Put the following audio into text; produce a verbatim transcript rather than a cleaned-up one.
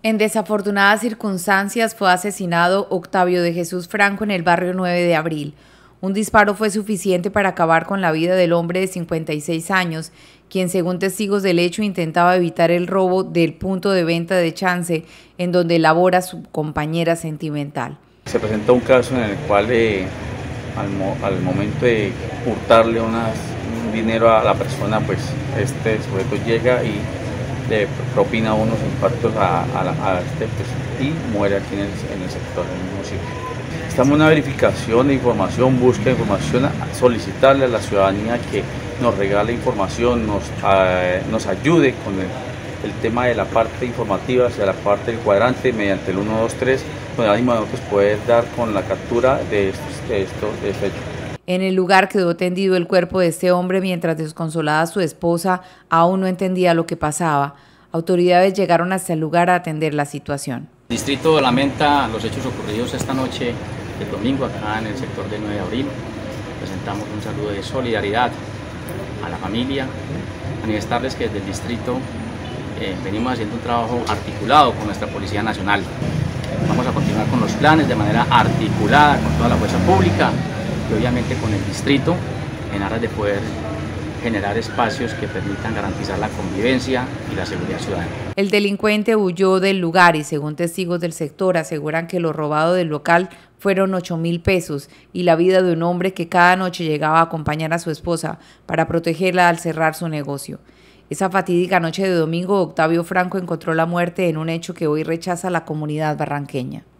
En desafortunadas circunstancias fue asesinado Octavio de Jesús Franco en el barrio nueve de abril. Un disparo fue suficiente para acabar con la vida del hombre de cincuenta y seis años, quien según testigos del hecho intentaba evitar el robo del punto de venta de Chance, en donde labora su compañera sentimental. Se presentó un caso en el cual eh, al, mo al momento de hurtarle unas, un dinero a la persona, pues este sujeto llega y le propina unos impactos a, a, la, a este pues, y muere aquí en el, en el sector, en el mismo sitio. Estamos en una verificación de información, búsqueda de información, solicitarle a la ciudadanía que nos regale información, nos, eh, nos ayude con el, el tema de la parte informativa hacia la parte del cuadrante mediante el uno dos tres, con el ánimo de nosotros poder dar con la captura de estos, de estos de este hecho. En el lugar quedó tendido el cuerpo de este hombre mientras desconsolada su esposa aún no entendía lo que pasaba. Autoridades llegaron hasta el lugar a atender la situación. El distrito lamenta los hechos ocurridos esta noche del domingo acá en el sector del nueve de abril. Presentamos un saludo de solidaridad a la familia, manifestarles que desde el distrito eh, venimos haciendo un trabajo articulado con nuestra Policía Nacional. Vamos a continuar con los planes de manera articulada con toda la fuerza pública y obviamente con el distrito en aras de poder generar espacios que permitan garantizar la convivencia y la seguridad ciudadana. El delincuente huyó del lugar y según testigos del sector aseguran que lo robado del local fueron ocho mil pesos y la vida de un hombre que cada noche llegaba a acompañar a su esposa para protegerla al cerrar su negocio. Esa fatídica noche de domingo, Octavio Franco encontró la muerte en un hecho que hoy rechaza la comunidad barranqueña.